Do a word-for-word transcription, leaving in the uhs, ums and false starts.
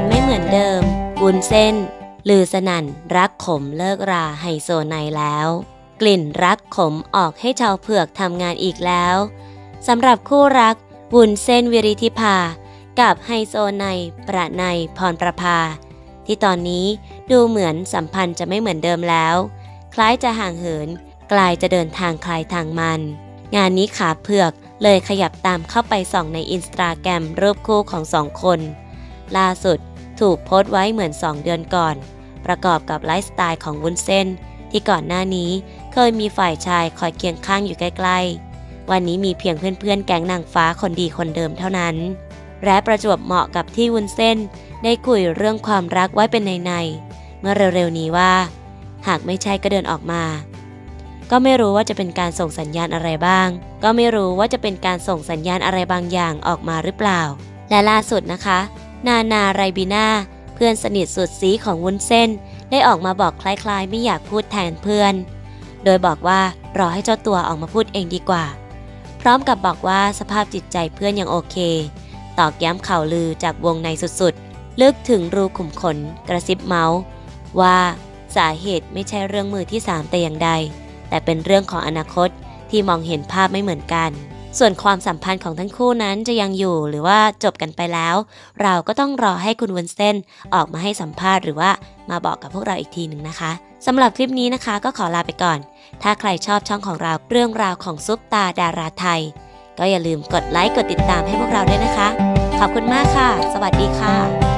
ไม่เหมือนเดิมวุ้นเส้นลือสนั่นรักขมเลิกราไฮโซไนแล้วกลิ่นรักขมออกให้ชาวเผือกทำงานอีกแล้วสำหรับคู่รักวุ้นเส้นวิริธิภากับไฮโซไนประไนพรประภาที่ตอนนี้ดูเหมือนสัมพันธ์จะไม่เหมือนเดิมแล้วคล้ายจะห่างเหินกลายจะเดินทางใครทางมันงานนี้ขาเผือกเลยขยับตามเข้าไปส่องในอินสตาแกรมรูปคู่ของสองคนล่าสุดถูกโพสต์ไว้เหมือนสองเดือนก่อนประกอบกับไลฟ์สไตล์ของวุ้นเส้นที่ก่อนหน้านี้เคยมีฝ่ายชายคอยเคียงข้างอยู่ใกล้ๆวันนี้มีเพียงเพื่อนๆแก๊งนางฟ้าคนดีคนเดิมเท่านั้นและประจวบเหมาะกับที่วุ้นเส้นได้คุยเรื่องความรักไว้เป็นในๆเมื่อเร็วๆนี้ว่าหากไม่ใช่ก็เดินออกมาก็ไม่รู้ว่าจะเป็นการส่งสัญญาณอะไรบ้างก็ไม่รู้ว่าจะเป็นการส่งสัญญาณอะไรบางอย่างออกมาหรือเปล่าและล่าสุดนะคะนานาไรบีน่าเพื่อนสนิทสุดซีของวุ้นเส้นได้ออกมาบอกคล้ายๆไม่อยากพูดแทนเพื่อนโดยบอกว่ารอให้เจ้าตัวออกมาพูดเองดีกว่าพร้อมกับบอกว่าสภาพจิตใจเพื่อนยังโอเคตอกย้ำข่าวลือจากวงในสุดๆลึกถึงรูขุมขนกระซิบเมาส์ว่าสาเหตุไม่ใช่เรื่องมือที่สามแต่อย่างใดแต่เป็นเรื่องของอนาคตที่มองเห็นภาพไม่เหมือนกันส่วนความสัมพันธ์ของทั้งคู่นั้นจะยังอยู่หรือว่าจบกันไปแล้วเราก็ต้องรอให้คุณวุ้นเส้นออกมาให้สัมภาษณ์หรือว่ามาบอกกับพวกเราอีกทีหนึ่งนะคะสำหรับคลิปนี้นะคะก็ขอลาไปก่อนถ้าใครชอบช่องของเราเรื่องราวของซุปตาดาราไทยก็อย่าลืมกดไลค์กดติดตามให้พวกเราด้วยนะคะขอบคุณมากค่ะสวัสดีค่ะ